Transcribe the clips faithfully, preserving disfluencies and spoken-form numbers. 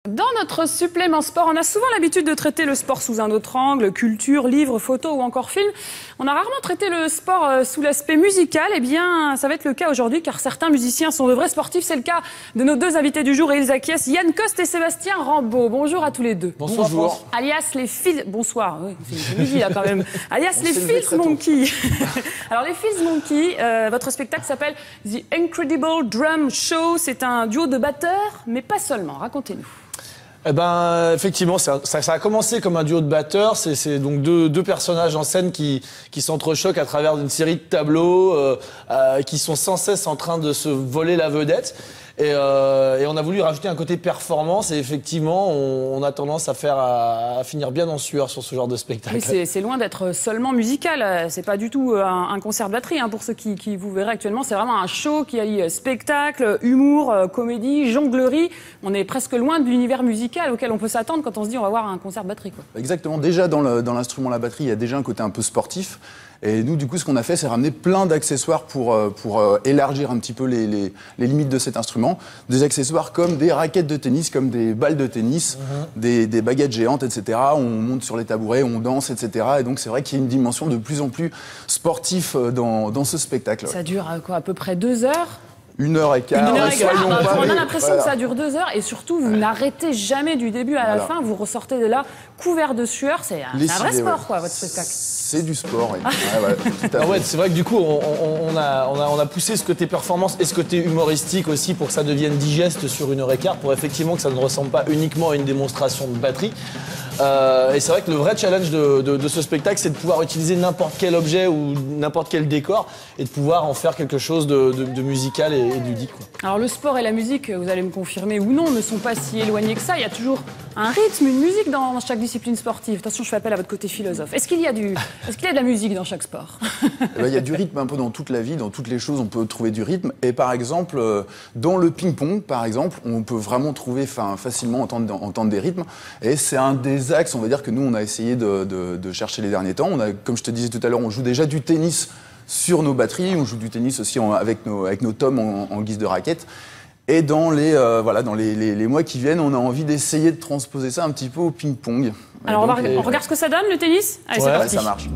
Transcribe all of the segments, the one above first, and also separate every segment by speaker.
Speaker 1: Dans notre supplément sport, on a souvent l'habitude de traiter le sport sous un autre angle, culture, livres, photos ou encore films. On a rarement traité le sport sous l'aspect musical. Eh bien, ça va être le cas aujourd'hui car certains musiciens sont de vrais sportifs. C'est le cas de nos deux invités du jour et ils acquiescent, Yann Coste et Sébastien Rambaud. Bonjour à tous les deux.
Speaker 2: Bonsoir. Bonjour.
Speaker 1: Alias les Fields... Bonsoir, oui, c'est midi là quand même. Alias les Fields Monkey. Alors les Fields Monkey, euh, votre spectacle s'appelle The Incredible Drum Show. C'est un duo de batteurs, mais pas seulement. Racontez-nous.
Speaker 2: Eh ben, effectivement, ça, ça, ça a commencé comme un duo de batteurs. C'est donc deux, deux personnages en scène qui, qui s'entrechoquent à travers une série de tableaux euh, euh, qui sont sans cesse en train de se voler la vedette. Et, euh, et on a voulu rajouter un côté performance et effectivement, on, on a tendance à faire à, à finir bien en sueur sur ce genre de spectacle.
Speaker 1: Oui, c'est loin d'être seulement musical. C'est pas du tout un, un concert de batterie hein, pour ceux qui, qui vous verraient actuellement. C'est vraiment un show qui allie spectacle, humour, comédie, jonglerie. On est presque loin de l'univers musical auquel on peut s'attendre quand on se dit on va voir un concert de batterie, quoi.
Speaker 3: Exactement. Déjà dans l'instrument la batterie, il y a déjà un côté un peu sportif. Et nous, du coup, ce qu'on a fait, c'est ramener plein d'accessoires pour, pour euh, élargir un petit peu les, les, les limites de cet instrument. Des accessoires comme des raquettes de tennis, comme des balles de tennis, mmh. des, des baguettes géantes, et cetera. On monte sur les tabourets, on danse, et cetera. Et donc, c'est vrai qu'il y a une dimension de plus en plus sportive dans, dans ce spectacle.
Speaker 1: Ça dure quoi, à peu près deux heures?
Speaker 3: Une heure et quart.
Speaker 1: Une heure et quart. Bah, on a l'impression
Speaker 3: voilà.
Speaker 1: que ça dure deux heures et surtout vous ouais. n'arrêtez jamais du début à la voilà. fin. Vous ressortez de là couvert de sueur. C'est un, un vrai sport, ouais. quoi, votre spectacle.
Speaker 3: C'est du sport. Oui. ouais, ouais,
Speaker 2: ah ouais, c'est vrai que du coup, on, on, on, a, on, a, on a poussé ce côté performance et ce côté humoristique aussi pour que ça devienne digeste sur une heure et quart, pour effectivement que ça ne ressemble pas uniquement à une démonstration de batterie. Euh, et c'est vrai que le vrai challenge de, de, de ce spectacle, c'est de pouvoir utiliser n'importe quel objet ou n'importe quel décor et de pouvoir en faire quelque chose de, de, de musical et, et de ludique, quoi.
Speaker 1: Alors le sport et la musique, vous allez me confirmer ou non, ne sont pas si éloignés que ça. Il y a toujours un rythme, une musique dans chaque discipline sportive. Attention, je fais appel à votre côté philosophe. Est-ce qu'il y a du, est-ce qu'il y a de la musique dans chaque sport?
Speaker 3: Il y a du rythme un peu dans toute la vie, dans toutes les choses, on peut trouver du rythme. Et par exemple, dans le ping-pong, par exemple, on peut vraiment trouver facilement entendre, entendre des rythmes. Et c'est un des axes, on va dire, que nous, on a essayé de, de, de chercher les derniers temps. On a, comme je te disais tout à l'heure, on joue déjà du tennis sur nos batteries, on joue du tennis aussi en, avec, nos, avec nos tomes en, en guise de raquette. Et dans, les, euh, voilà, dans les, les, les mois qui viennent, on a envie d'essayer de transposer ça un petit peu au ping-pong.
Speaker 1: Alors donc, on, va, on regarde ce que ça donne, le tennis? Allez,
Speaker 3: ouais,
Speaker 1: c'est parti.
Speaker 3: Ça marche.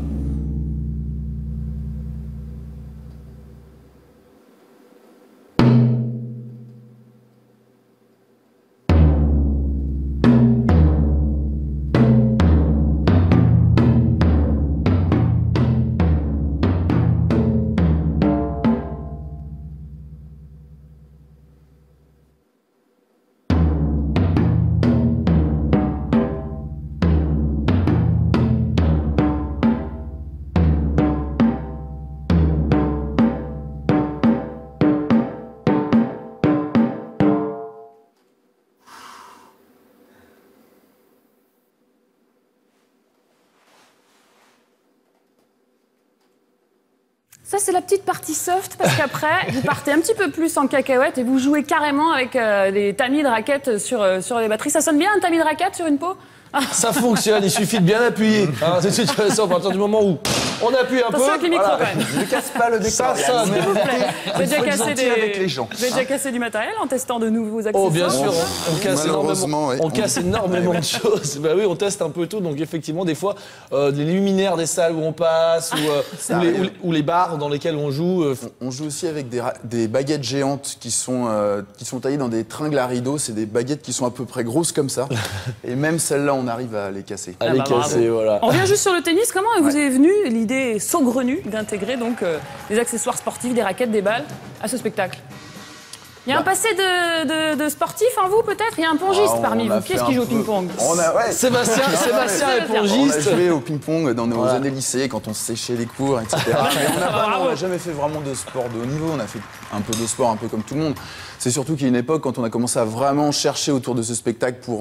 Speaker 1: Ça, c'est la petite partie soft, parce qu'après, vous partez un petit peu plus en cacahuète et vous jouez carrément avec euh, des tamis de raquettes sur, euh, sur les batteries. Ça sonne bien, un tamis de raquette sur une peau?
Speaker 2: Ça fonctionne, il suffit de bien appuyer. Hein, c'est intéressant à partir du moment où on appuie un
Speaker 1: Attention
Speaker 2: peu.
Speaker 1: Avec les micros,
Speaker 2: voilà.
Speaker 1: quand même.
Speaker 3: Ne casse pas le décor.
Speaker 2: Ça sonne.
Speaker 1: S'il vous plaît. Vous avez déjà, cassé des...
Speaker 3: avec les gens.
Speaker 1: Vous avez déjà cassé du matériel en testant de nouveaux accessoires?
Speaker 2: Oh, bien sûr. On, on casse énormément,
Speaker 3: ouais.
Speaker 2: on casse énormément de choses. Bah oui, on teste un peu tout. Donc effectivement, des fois, euh, les luminaires des salles où on passe, ou, euh, ou, les, ou, les, ou les bars dans lesquels on joue. Euh...
Speaker 3: On, on joue aussi avec des, des baguettes géantes qui sont, euh, qui sont taillées dans des tringles à rideaux. C'est des baguettes qui sont à peu près grosses comme ça. Et même celles-là, on arrive à les casser.
Speaker 2: À les
Speaker 1: ah bah
Speaker 2: casser, voilà.
Speaker 1: On revient juste sur le tennis. Comment
Speaker 3: ouais.
Speaker 1: vous est venue l'idée saugrenue d'intégrer donc euh, des accessoires sportifs, des raquettes, des balles à ce spectacle? Il y a bah. un passé de, de, de sportif en vous, peut-être? Il y a un pongiste ah, parmi vous. Qui est-ce qui joue au ping-pong?
Speaker 3: ouais.
Speaker 2: Sébastien, Sébastien est pongiste.
Speaker 3: On a joué au ping-pong dans nos voilà. années lycée, quand on séchait les cours, et cetera. on n'a jamais fait vraiment de sport de haut niveau. On a fait un peu de sport, un peu comme tout le monde. C'est surtout qu'il y a une époque, quand on a commencé à vraiment chercher autour de ce spectacle pour en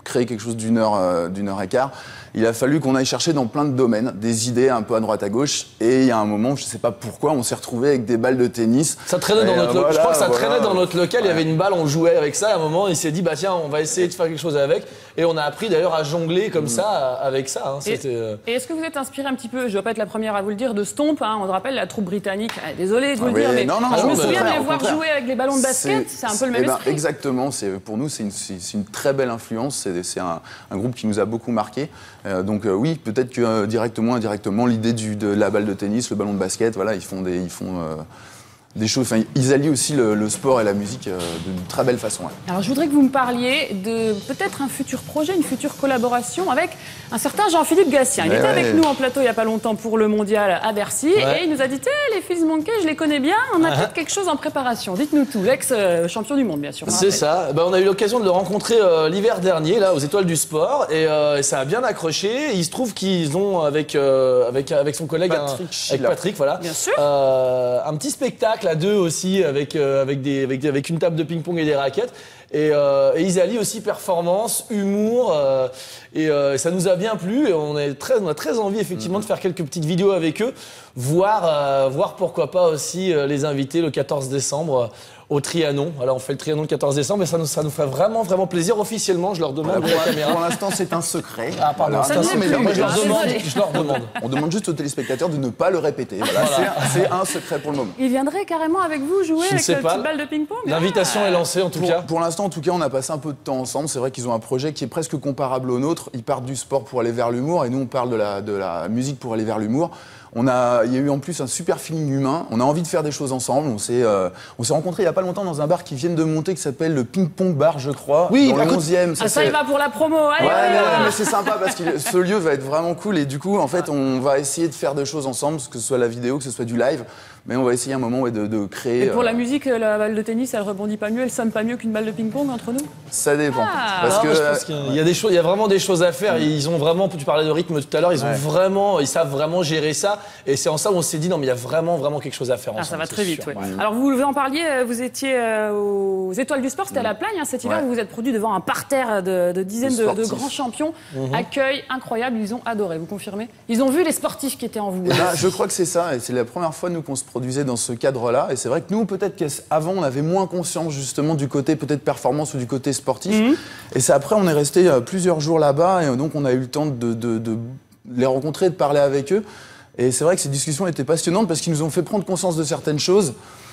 Speaker 3: créer quelque chose d'une heure, euh, d'une heure et quart. Il a fallu qu'on aille chercher dans plein de domaines, des idées un peu à droite à gauche. Et il y a un moment, je ne sais pas pourquoi, on s'est retrouvé avec des balles de tennis.
Speaker 2: Ça traînait dans
Speaker 3: et
Speaker 2: notre
Speaker 3: euh,
Speaker 2: local.
Speaker 3: voilà,
Speaker 2: Je crois que ça
Speaker 3: voilà.
Speaker 2: traînait dans notre local.
Speaker 3: Ouais.
Speaker 2: Il y avait une balle, on jouait avec ça. À un moment, il s'est dit, bah tiens, on va essayer de faire quelque chose avec. Et on a appris d'ailleurs à jongler comme mmh. ça, avec ça. Hein.
Speaker 1: Et, euh... et est-ce que vous êtes inspiré un petit peu, je ne dois pas être la première à vous le dire, de Stomp, hein, on se rappelle la troupe britannique. Ah, désolé de vous ah, le oui, dire, mais non, non, je non, me non, souviens de les voir jouer avec les ballons de basket. C'est un peu le même eh ben, esprit.
Speaker 3: Exactement. Pour nous, c'est une, une très belle influence. C'est un, un groupe qui nous a beaucoup marqué. Euh, donc euh, oui, peut-être que euh, directement, indirectement, l'idée de la balle de tennis, le ballon de basket, voilà, ils font des, ils font euh, des choses. Enfin, ils allient aussi le, le sport et la musique euh, d'une très belle façon. Ouais.
Speaker 1: Alors, je voudrais que vous me parliez de peut-être un futur projet, une future collaboration avec un certain Jean-Philippe Gatien. Il ouais, était ouais. avec nous en plateau il n'y a pas longtemps pour le Mondial à Bercy ouais. et il nous a dit eh, les Fils Monkey, je les connais bien, on a uh-huh. peut-être quelque chose en préparation. Dites-nous tout, l'ex-champion du monde, bien sûr.
Speaker 2: C'est ça. Ben, on a eu l'occasion de le rencontrer euh, l'hiver dernier, là, aux Étoiles du Sport, et, euh, et ça a bien accroché. Il se trouve qu'ils ont, avec, euh, avec, avec son collègue,
Speaker 3: Patrick,
Speaker 2: un, avec Patrick, voilà,
Speaker 1: bien sûr.
Speaker 2: Euh, un petit spectacle à deux aussi, avec, euh, avec, des, avec, avec une table de ping-pong et des raquettes. Et, euh, et ils allient aussi performance, humour, euh, et euh, ça nous a bien plu. Et on, est très, on a très envie effectivement mmh. de faire quelques petites vidéos avec eux, voir, euh, voir pourquoi pas aussi euh, les inviter le quatorze décembre. Euh, au Trianon. Alors on fait le Trianon le quatorze décembre, et ça nous, ça nous fait vraiment, vraiment plaisir. Officiellement, je leur demande
Speaker 3: voilà, pour, la caméra. Pour l'instant, c'est un secret.
Speaker 2: Ah, pardon,
Speaker 3: voilà.
Speaker 2: c'est un secret. Moi, je leur demande. Je leur demande.
Speaker 3: On demande juste aux téléspectateurs de ne pas le répéter. Voilà, voilà. C'est un secret pour le moment.
Speaker 1: Il viendrait carrément avec vous jouer je avec la petite balle de ping-pong.
Speaker 2: L'invitation ah. est lancée, en tout
Speaker 3: pour,
Speaker 2: cas.
Speaker 3: Pour l'instant, en tout cas, on a passé un peu de temps ensemble. C'est vrai qu'ils ont un projet qui est presque comparable au nôtre. Ils partent du sport pour aller vers l'humour, et nous, on parle de la, de la musique pour aller vers l'humour. On a, il y a eu en plus un super feeling humain. On a envie de faire des choses ensemble. On s'est, euh, on s'est rencontrés il y a pas longtemps dans un bar qui vient de monter qui s'appelle le Ping Pong Bar, je crois.
Speaker 2: Oui,
Speaker 3: dans le onzième.
Speaker 1: Ça, ah, ça y va pour la promo. Allez,
Speaker 3: ouais,
Speaker 1: allez,
Speaker 3: ouais,
Speaker 1: allez.
Speaker 3: mais c'est sympa parce que ce lieu va être vraiment cool, et du coup, en fait, on va essayer de faire des choses ensemble, que ce soit la vidéo, que ce soit du live. Mais on va essayer un moment ouais, de, de créer.
Speaker 1: Et pour
Speaker 3: euh...
Speaker 1: la musique, la balle de tennis, elle rebondit pas mieux, elle sonne pas mieux qu'une balle de ping-pong entre nous?
Speaker 3: Ça dépend.
Speaker 1: Ah,
Speaker 3: parce
Speaker 2: non,
Speaker 3: que
Speaker 2: je pense qu'il y a, y a des choses, il y a vraiment des choses à faire. Mmh. Ils ont vraiment, tu parlais de rythme tout à l'heure, ils ont ouais. vraiment, ils savent vraiment gérer ça. Et c'est en ça où on s'est dit non, mais il y a vraiment, vraiment quelque chose à faire
Speaker 1: ah,
Speaker 2: ensemble.
Speaker 1: Ça va très vite. Ouais.
Speaker 2: Ouais.
Speaker 1: Alors vous, vous en parliez, vous étiez aux Étoiles du Sport, c'était mmh. à la Plagne hein, cet hiver. Ouais. Vous vous êtes produit devant un parterre de, de dizaines de, de grands champions. Mmh. Accueil incroyable, ils ont adoré. Vous confirmez? Ils ont vu les sportifs qui étaient en vous.
Speaker 3: Là, je crois que c'est ça. Et c'est la première fois nous qu'on se produisait dans ce cadre-là. Et c'est vrai que nous, peut-être qu'avant, on avait moins conscience justement du côté peut-être performance ou du côté sportif. Mmh. Et c'est après, on est resté euh, plusieurs jours là-bas, et donc on a eu le temps de, de, de les rencontrer, de parler avec eux. Et c'est vrai que ces discussions étaient passionnantes parce qu'ils nous ont fait prendre conscience de certaines choses.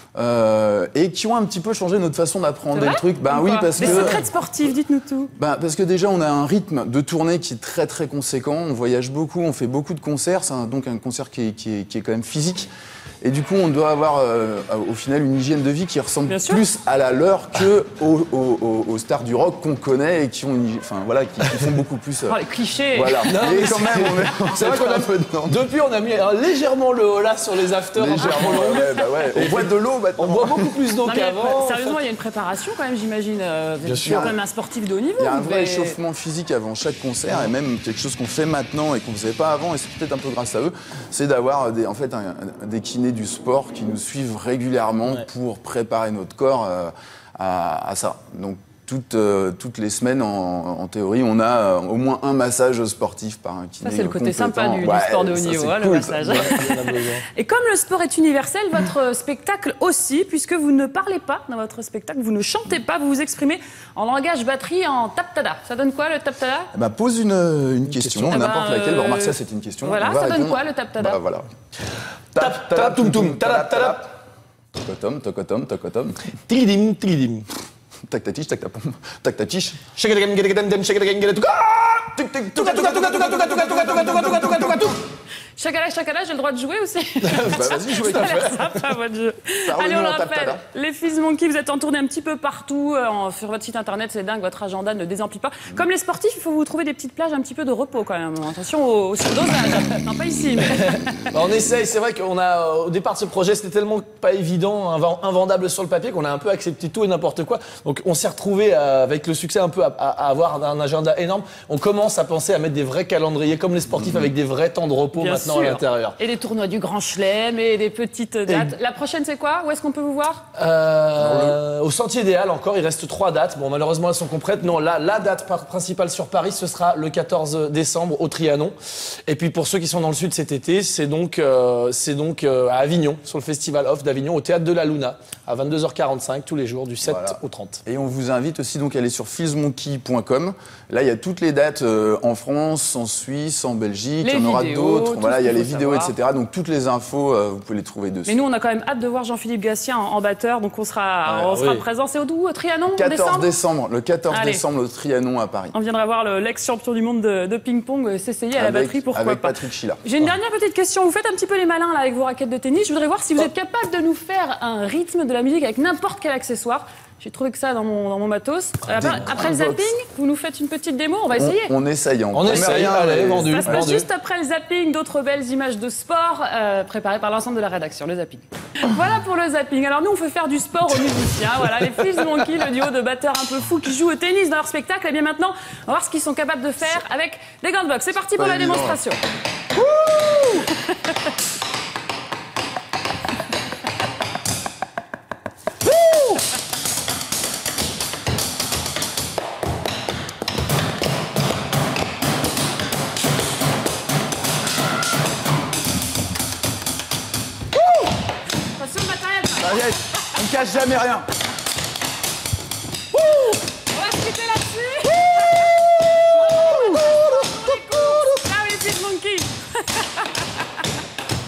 Speaker 3: Euh, et qui ont un petit peu changé notre façon d'apprendre le truc.
Speaker 1: Ben oui, parce les que. Les secrets sportifs, dites-nous tout.
Speaker 3: Ben parce que déjà, on a un rythme de tournée qui est très très conséquent. On voyage beaucoup, on fait beaucoup de concerts. C'est un, donc un concert qui est, qui, est, qui est quand même physique. Et du coup, on doit avoir euh, au final une hygiène de vie qui ressemble
Speaker 1: Bien
Speaker 3: plus
Speaker 1: sûr.
Speaker 3: à la leur que aux, aux, aux stars du rock qu'on connaît et qui ont, une, enfin voilà, qui, qui font beaucoup plus. Euh,
Speaker 1: oh, les clichés.
Speaker 3: Voilà.
Speaker 2: Non,
Speaker 3: mais quand même, on est,
Speaker 2: c'est vrai qu'on a un peu dedans. Depuis, on a mis alors, légèrement le holà sur les afters.
Speaker 3: Légèrement, ouais, bah ouais. On boit de l'eau maintenant.
Speaker 2: On boit beaucoup plus d'eau qu'avant.
Speaker 1: Sérieusement, en fait. Il y a une préparation quand même, j'imagine. Euh,
Speaker 2: Bien
Speaker 1: sûr. Quand même un sportif de haut niveau.
Speaker 3: Il y a un vrai échauffement physique avant chaque concert, et même quelque chose qu'on fait maintenant et qu'on ne faisait pas avant, et c'est peut-être un peu grâce à eux, c'est d'avoir des, en fait, un, des kinés du sport qui nous suivent régulièrement ouais. pour préparer notre corps euh, à, à ça. Donc toutes, euh, toutes les semaines, en, en théorie, on a euh, au moins un massage sportif par un kiné.
Speaker 1: Ça, c'est le côté
Speaker 3: compétent.
Speaker 1: sympa du,
Speaker 3: ouais,
Speaker 1: du sport de haut niveau, hein,
Speaker 3: cool,
Speaker 1: le massage.
Speaker 3: Ouais,
Speaker 1: et comme le sport est universel, votre spectacle aussi, puisque vous ne parlez pas dans votre spectacle, vous ne chantez pas, vous vous exprimez en langage batterie, en tap-tada. Ça donne quoi, le tap-tada?
Speaker 3: eh ben, Pose une, une question,
Speaker 1: question.
Speaker 3: n'importe
Speaker 1: eh ben,
Speaker 3: laquelle.
Speaker 1: Euh...
Speaker 3: Remarque, ça, c'est une question.
Speaker 1: Voilà, ça donne quoi, le tap-tada?
Speaker 3: Bah, voilà.
Speaker 2: Tap, tap, toum, toum, tadap, tadap.
Speaker 3: Tocotom, tocotom, tocotom.
Speaker 2: Tilidim, tilidim.
Speaker 3: Tac ta tiche, tac ta pompe, tac ta tiche.
Speaker 2: Shake it again, get it again, then shake it again, get it to go. Tic tic tuka tuka tuka tuka tuka tuka tuka tuka tuka tuka tuka tuka tuka.
Speaker 1: Chacala, chacala, j'ai le droit de jouer aussi.
Speaker 3: Bah vas-y, jouez.
Speaker 1: Ça a l'air sympa votre jeu. Allez, on le rappelle, les Fils Monkey, vous êtes en tournée un petit peu partout. Euh, sur votre site internet, c'est dingue, votre agenda ne désemplit pas. Comme les sportifs, il faut vous trouver des petites plages un petit peu de repos quand même. Attention au, au surdosage. Non, pas ici, mais...
Speaker 2: bah, on essaye, c'est vrai qu'on a, au départ de ce projet, c'était tellement pas évident, invendable sur le papier, qu'on a un peu accepté tout et n'importe quoi. Donc on s'est retrouvé avec le succès un peu à, à, à avoir un agenda énorme. On commence à penser à mettre des vrais calendriers, comme les sportifs, mmh. avec des vrais temps de repos. Bien maintenant
Speaker 1: sûr.
Speaker 2: à l'intérieur.
Speaker 1: Et des tournois du Grand Chelem et des petites dates. Et... La prochaine, c'est quoi? Où est-ce qu'on peut vous voir?
Speaker 2: euh, Au Sentier des Halles, encore, il reste trois dates. Bon, malheureusement, elles sont complètes. Non, là, la date principale sur Paris, ce sera le quatorze décembre au Trianon. Et puis, pour ceux qui sont dans le sud cet été, c'est donc, euh, c'est donc euh, à Avignon, sur le Festival Off d'Avignon, au Théâtre de la Luna, à vingt-deux heures quarante-cinq, tous les jours, du sept
Speaker 3: voilà.
Speaker 2: au trente.
Speaker 3: Et on vous invite aussi donc à aller sur feelsmonkey point com. Là, il y a toutes les dates euh, en France, en Suisse, en Belgique.
Speaker 1: Les
Speaker 3: il y en aura
Speaker 1: vidéos,
Speaker 3: d'autres. Voilà, il y a les vidéos,
Speaker 1: savoir.
Speaker 3: et cetera. Donc toutes les infos, euh, vous pouvez les trouver dessus.
Speaker 1: Mais nous, on a quand même hâte de voir Jean-Philippe Gatien en, en batteur, donc on sera,
Speaker 2: Ah,
Speaker 1: on sera
Speaker 2: oui.
Speaker 1: présent. C'est au d'où? Au Trianon? en
Speaker 3: quatorze
Speaker 1: décembre
Speaker 3: décembre, le quatorze
Speaker 1: Allez.
Speaker 3: décembre au Trianon à Paris.
Speaker 1: On viendra voir le- l'ex-champion du monde de, de ping-pong s'essayer à la
Speaker 3: Avec-
Speaker 1: batterie, pourquoi
Speaker 3: avec
Speaker 1: pas.
Speaker 3: Patrick Chila.
Speaker 1: J'ai une dernière petite question. Vous faites un petit peu les malins là avec vos raquettes de tennis. Je voudrais voir si vous êtes capable de nous faire un rythme de la musique avec n'importe quel accessoire. J'ai trouvé que ça dans mon, dans mon matos. Euh, après, après le zapping, vous nous faites une petite démo. On va essayer.
Speaker 3: On, on essaye. On,
Speaker 2: On
Speaker 3: promet
Speaker 2: essaye,
Speaker 3: rien,
Speaker 2: allez,
Speaker 3: mais-
Speaker 2: vendu.
Speaker 1: Ça se passe
Speaker 2: vendu.
Speaker 1: juste après le zapping, d'autres belles images de sport euh, préparées par l'ensemble de la rédaction, le zapping. Voilà pour le zapping. Alors nous, on fait faire du sport aux musiciens. Voilà, les Fils Monkey, le duo de batteurs un peu fous qui jouent au tennis dans leur spectacle. Et bien maintenant, on va voir ce qu'ils sont capables de faire avec les gants de boxe. C'est parti pour
Speaker 3: pas
Speaker 1: la
Speaker 3: évident,
Speaker 1: démonstration. Attention le matériel.
Speaker 3: Allez, on ne cache jamais rien.
Speaker 1: On va se quitter là-dessus. Ah oui, les Fils Monkey.